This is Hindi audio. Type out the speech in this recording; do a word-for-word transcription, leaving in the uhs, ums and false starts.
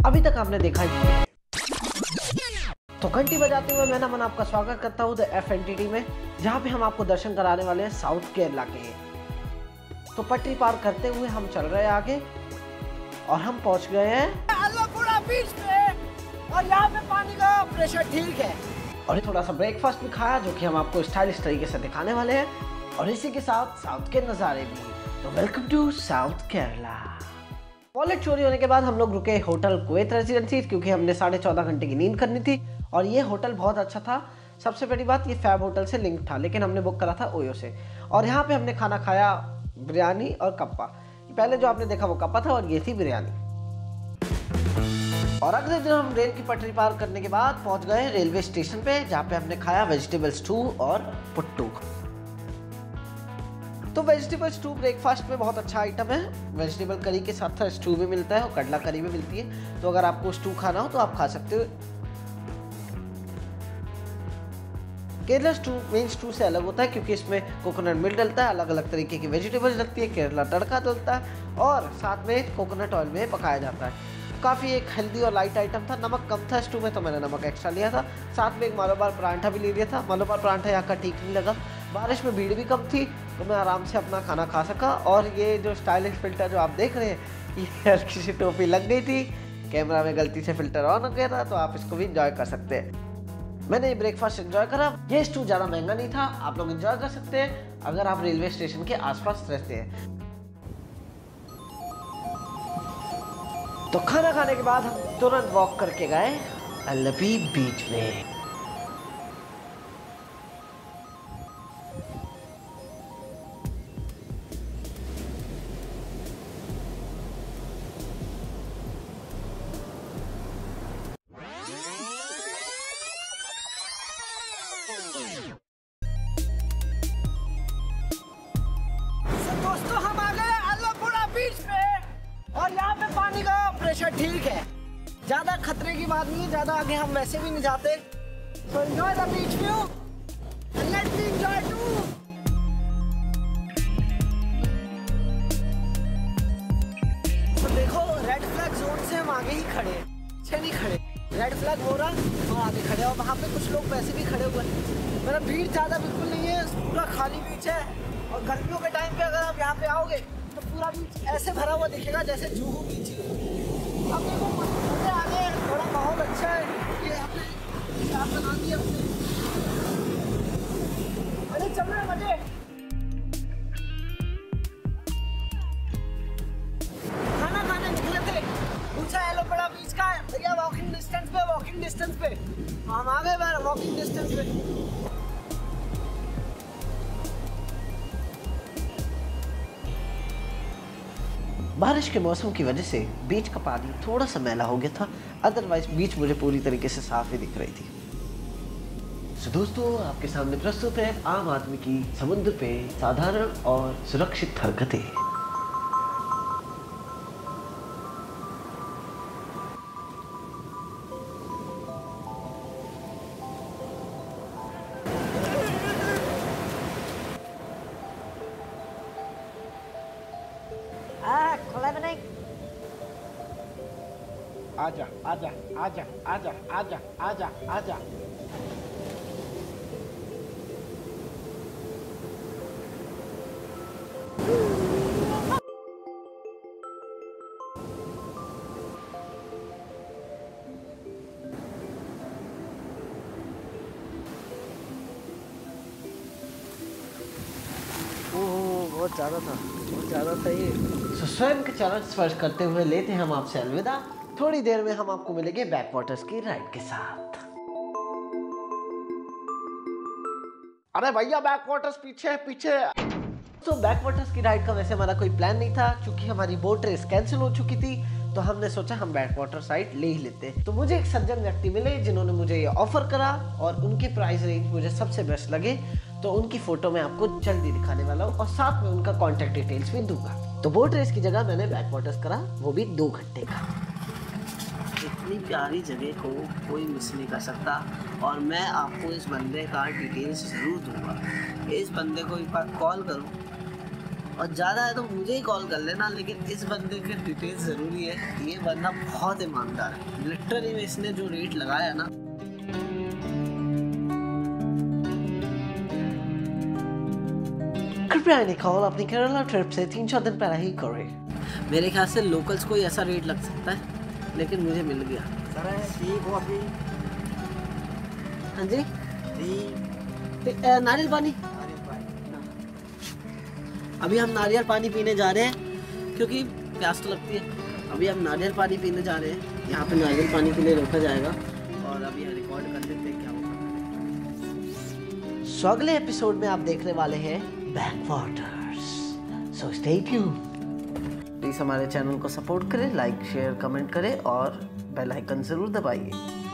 अभी तक आपने देखा ही। तो घंटी बजाते हुए मैं नमन आपका स्वागत करता हूँ the F N T T में, जहाँ पे हम आपको दर्शन कराने वाले हैं साउथ केरला के। तो पटरी पार करते हुए हम चल रहे हैं आगे और हम पहुँच गए हैं अल्लापुरा बीच पे और यहाँ पे पानी का प्रेशर ठीक है। और थोड़ा सा ब्रेकफास्ट भी खाया जो कि हम आपको स्टाइलिश तरीके से दिखाने वाले हैं, और इसी के साथ साउथ के नज़ारे भी। तो welcome to south Kerala. Wallet चोरी होने के बाद हम लोग रुके होटल कुवैत रेजिडेंसी, क्योंकि हमने साढ़े चौदह घंटे की नींद करनी थी और ये होटल बहुत अच्छा था। सबसे बड़ी बात, ये फैब होटल से लिंक था, लेकिन हमने बुक करा था ओयो से। और यहाँ पे हमने खाना खाया बिरयानी और कप्पा। पहले जो आपने देखा वो कप्पा था और ये थी बिरयानी। और अगले दिन हम रेल की पटरी पार करने के बाद पहुँच गए रेलवे स्टेशन पे, जहाँ पे हमने खाया वेजिटेबल स्टू और पुट्टू। तो वेजिटेबल स्टू ब्रेकफास्ट में बहुत अच्छा आइटम है। वेजिटेबल करी के साथ साथ स्टू भी मिलता है और कड़ला करी भी मिलती है, तो अगर आपको स्टू खाना हो तो आप खा सकते हो। केरला स्टू मेन स्टू से अलग होता है क्योंकि इसमें कोकोनट मिल्क डलता है, अलग अलग तरीके की वेजिटेबल्स डलती है, केरला तड़का डलता है और साथ में कोकोनट ऑयल में पकाया जाता है। काफ़ी एक हेल्दी और लाइट आइटम था। नमक कम था स्टू में, तो मैंने नमक एक्स्ट्रा लिया था। साथ में एक मालोबार परांठा भी ले लिया था। मालोबार परांठा यहाँ का ठीक नहीं लगा। बारिश में भीड़ भी कम थी, तो मैं आराम से अपना खाना खा सका। और ये जो स्टाइलिश फिल्टर जो आप देख रहे हैं, ये हल्की सी टोपी लग गई थी, कैमरा में गलती से फिल्टर ऑन हो गया था, तो आप इसको भी इंजॉय कर सकते हैं। मैंने ये ब्रेकफास्ट एंजॉय करा। ये स्टू ज़्यादा महंगा नहीं था, आप लोग एंजॉय कर सकते हैं अगर आप रेलवे स्टेशन के आसपास रहते हैं। तो खाना खाने के बाद हम तुरंत वॉक करके गए अल्लपी बीच में। दोस्तों हम आ गए अल्लापुरा बीच पे और यहाँ पे पानी का प्रेशर ठीक है, ज्यादा खतरे की बात नहीं है, ज्यादा आगे हम वैसे भी नहीं जाते। So enjoy the beach view and let me enjoy too. तो देखो रेड फ्लैग जोन से हम आगे ही खड़े हैं, पीछे नहीं खड़े। रेड फ्लैग हो रहा और आगे खड़े, और वहाँ पे कुछ लोग वैसे भी खड़े हुए हैं। मतलब भीड़ ज्यादा बिल्कुल नहीं है, पूरा खाली बीच है। और गर्मियों के टाइम पे अगर आप यहाँ पे आओगे तो पूरा बीच ऐसे भरा हुआ दिखेगा जैसे जूहू बीच है। अब देखो मजे आ गए, थोड़ा माहौल अच्छा है, ये हमने यहाँ बना दिया हमने। अरे चल रहे मजे। खाना खाने निकले थे, पूछा अल्लापुरा बीच का है भैया, वॉकिंग डिस्टेंस पे वॉकिंग डिस्टेंस पे हम आ गए बाहर वॉकिंग डिस्टेंस पे। बारिश के मौसम की वजह से बीच का पानी थोड़ा सा मैला हो गया था, अदरवाइज बीच मुझे पूरी तरीके से साफ ही दिख रही थी। तो दोस्तों आपके सामने प्रस्तुत है आम आदमी की समुद्र पे साधारण और सुरक्षित हरकतें। आजा आजा आजा आजा आजा आजा आजा। ओह बहुत ज्यादा था, बहुत ज्यादा था ये। तो स्वयं के चरण स्पर्श करते हुए लेते हैं हम आपसे अलविदा। थोड़ी देर में हम आपको मिलेंगे बैक वाटर्स की राइड के साथ। अरे भैया बैक वाटर्स पीछे पीछे। तो बैक वाटर्स की राइड का वैसे हमारा कोई प्लान नहीं था, क्योंकि हमारी बोट रेस कैंसिल हो चुकी थी, तो हमने सोचा हम बैक वाटर साइड ले ही लेते। तो मुझे एक सज्जन व्यक्ति मिले जिन्होंने मुझे ये ऑफर करा और उनके प्राइस रेंज मुझे सबसे बेस्ट लगे, तो उनकी फोटो मैं आपको जल्दी दिखाने वाला हूँ और साथ में उनका कॉन्टेक्ट डिटेल्स भी दूंगा। तो बोट रेस की जगह मैंने बैक वाटर्स करा, वो भी दो घंटे का। इतनी प्यारी जगह को कोई मिस नहीं कर सकता और मैं आपको इस बंदे का डिटेल्स ज़रूर दूंगा। इस बंदे को एक बार कॉल करूं और ज़्यादा है तो मुझे ही कॉल कर लेना, लेकिन इस बंदे के डिटेल्स ज़रूरी है। ये बंदा बहुत ईमानदार है, लिटरली में इसने जो रेट लगाया ना। कृपया इन्हें कॉल अपनी केरला ट्रिप से तीन चार दिन पहले ही करें। मेरे ख्याल से लोकल्स को ऐसा रेट लग सकता है, लेकिन मुझे मिल गया। Sir tea coffee. हाँ जी, टी नारियल पानी। अभी हम नारियल पानी पीने जा रहे हैं क्योंकि प्यास तो लगती है। अभी हम नारियल पानी पीने जा रहे हैं, यहाँ पे नारियल पानी के लिए रोका जाएगा और अभी रिकॉर्ड कर लेते हैं क्या होगा। सो अगले एपिसोड में आप देखने वाले हैं backwaters, so stay tuned. Please हमारे चैनल को सपोर्ट करें, लाइक शेयर कमेंट करें और बेल आइकन ज़रूर दबाइए।